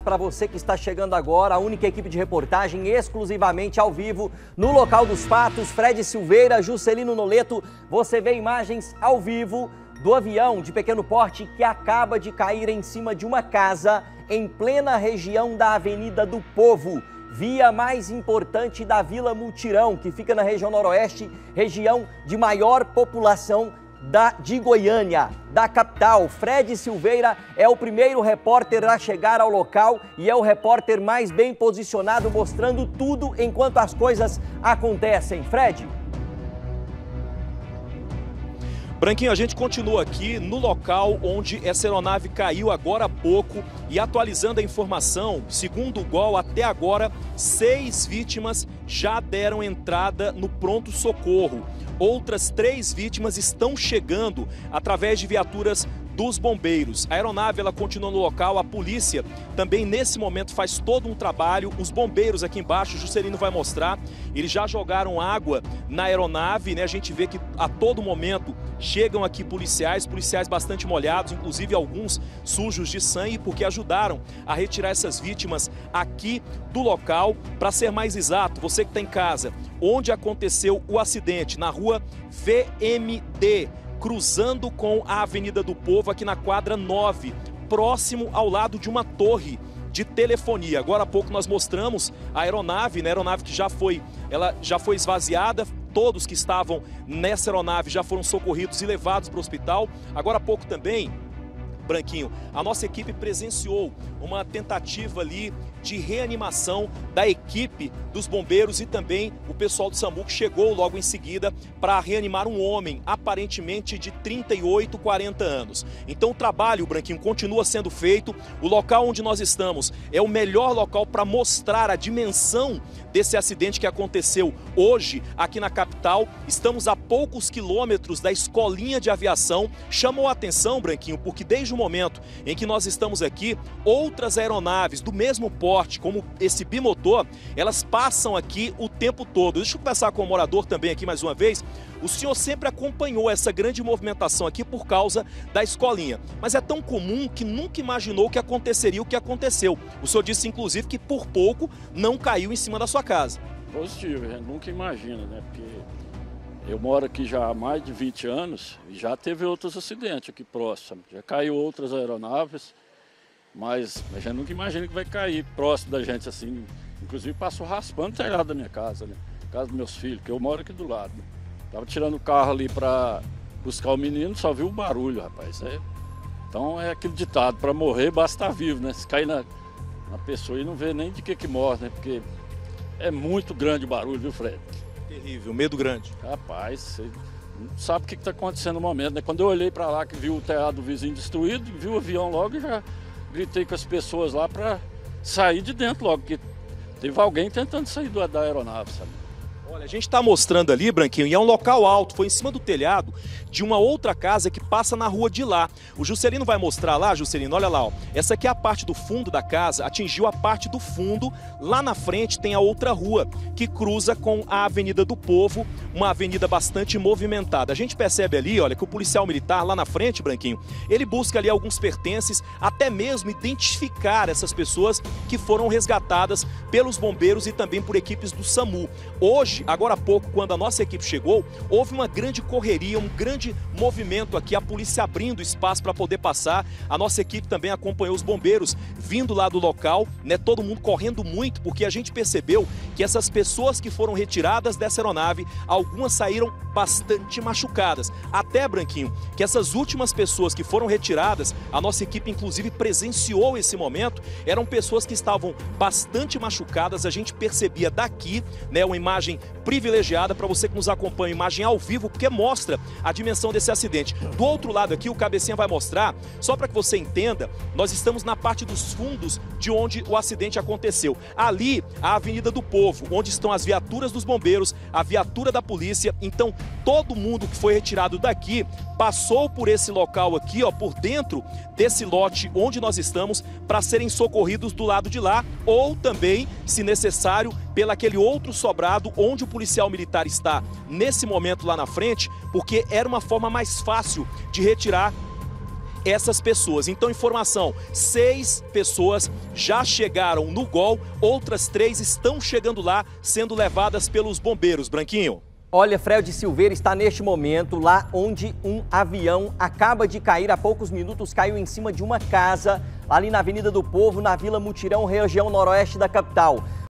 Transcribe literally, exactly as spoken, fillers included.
para você que está chegando agora, a única equipe de reportagem exclusivamente ao vivo no local dos fatos. Fred Silveira, Juscelino Noleto, você vê imagens ao vivo do avião de pequeno porte que acaba de cair em cima de uma casa em plena região da Avenida do Povo, via mais importante da Vila Mutirão, que fica na região noroeste, região de maior população da, de Goiânia, da capital. Fred Silveira é o primeiro repórter a chegar ao local e é o repórter mais bem posicionado, mostrando tudo enquanto as coisas acontecem. Fred. Branquinho, a gente continua aqui no local onde essa aeronave caiu agora há pouco e atualizando a informação, segundo o G O L, até agora, seis vítimas já deram entrada no pronto-socorro. Outras três vítimas estão chegando através de viaturas dos bombeiros. A aeronave ela continua no local, a polícia também nesse momento faz todo um trabalho. Os bombeiros aqui embaixo, o Juscelino vai mostrar, eles já jogaram água na aeronave, né? A gente vê que a todo momento chegam aqui policiais, policiais bastante molhados, inclusive alguns sujos de sangue, porque ajudaram a retirar essas vítimas aqui do local. Para ser mais exato, você que está em casa, onde aconteceu o acidente, na rua V M D, cruzando com a Avenida do Povo, aqui na quadra nove, próximo ao lado de uma torre de telefonia. Agora há pouco nós mostramos a aeronave, né? A aeronave que já foi, ela já foi esvaziada. Todos que estavam nessa aeronave já foram socorridos e levados para o hospital. Agora há pouco também, Branquinho, a nossa equipe presenciou uma tentativa ali de reanimação da equipe dos bombeiros e também o pessoal do SAMU que chegou logo em seguida para reanimar um homem aparentemente de trinta e oito, quarenta anos. Então o trabalho, Branquinho, continua sendo feito. O local onde nós estamos é o melhor local para mostrar a dimensão desse acidente que aconteceu hoje aqui na capital. Estamos a poucos quilômetros da escolinha de aviação. Chamou a atenção, Branquinho, porque desde o momento em que nós estamos aqui, outras aeronaves do mesmo porte, como esse bimotor, elas passam aqui o tempo todo. Deixa eu conversar com o morador também aqui mais uma vez. O senhor sempre acompanhou essa grande movimentação aqui por causa da escolinha, mas é tão comum que nunca imaginou que aconteceria o que aconteceu. O senhor disse, inclusive, que por pouco não caiu em cima da sua casa. Positivo, a gente nunca imagina, né? Porque eu moro aqui já há mais de vinte anos e já teve outros acidentes aqui próximo. Já caiu outras aeronaves, mas a gente nunca imagina que vai cair próximo da gente assim. Inclusive passou raspando o telhado da minha casa, né? Casa dos meus filhos, que eu moro aqui do lado. Né? Tava tirando o carro ali para buscar o menino, só viu o barulho, rapaz. É... Então é aquele ditado, para morrer basta estar vivo, né? Se cair na, na pessoa e não vê nem de que que morre, né? Porque é muito grande o barulho, viu, Fred? Terrível, medo grande. Rapaz, você não sabe o que está acontecendo no momento, né? Quando eu olhei para lá, que vi o telhado do vizinho destruído, vi o avião logo e já gritei com as pessoas lá para sair de dentro logo, porque teve alguém tentando sair da aeronave, sabe? Olha, a gente está mostrando ali, Branquinho, e é um local alto, foi em cima do telhado de uma outra casa que passa na rua de lá. O Juscelino vai mostrar lá, Juscelino, olha lá, ó. Essa aqui é a parte do fundo da casa, atingiu a parte do fundo. Lá na frente tem a outra rua, que cruza com a Avenida do Povo, uma avenida bastante movimentada. A gente percebe ali, olha, que o policial militar lá na frente, Branquinho, ele busca ali alguns pertences, até mesmo identificar essas pessoas que foram resgatadas pelos bombeiros e também por equipes do SAMU. Hoje, agora há pouco, quando a nossa equipe chegou, houve uma grande correria, um grande movimento aqui, a polícia abrindo espaço para poder passar. A nossa equipe também acompanhou os bombeiros vindo lá do local, né? Todo mundo correndo muito, porque a gente percebeu que essas pessoas que foram retiradas dessa aeronave, algumas saíram bastante machucadas. Até, Branquinho, que essas últimas pessoas que foram retiradas, a nossa equipe inclusive presenciou esse momento, eram pessoas que estavam bastante machucadas. A gente percebia daqui, né, uma imagem privilegiada para você que nos acompanha, imagem ao vivo, porque mostra a dimensão desse acidente. Do outro lado aqui, o Cabecinha vai mostrar, só para que você entenda, nós estamos na parte dos fundos de onde o acidente aconteceu. Ali, a Avenida do Povo, onde estão as viaturas dos bombeiros, a viatura da polícia. Então, todo mundo que foi retirado daqui passou por esse local aqui, ó, por dentro desse lote onde nós estamos, para serem socorridos do lado de lá, ou também, se necessário, pelo aquele outro sobrado onde o policial militar está nesse momento lá na frente, porque era uma forma mais fácil de retirar essas pessoas. Então, informação, seis pessoas já chegaram no Gol, outras três estão chegando lá, sendo levadas pelos bombeiros. Branquinho. Olha, Fred Silveira está neste momento lá onde um avião acaba de cair, há poucos minutos caiu em cima de uma casa, ali na Avenida do Povo, na Vila Mutirão, região noroeste da capital.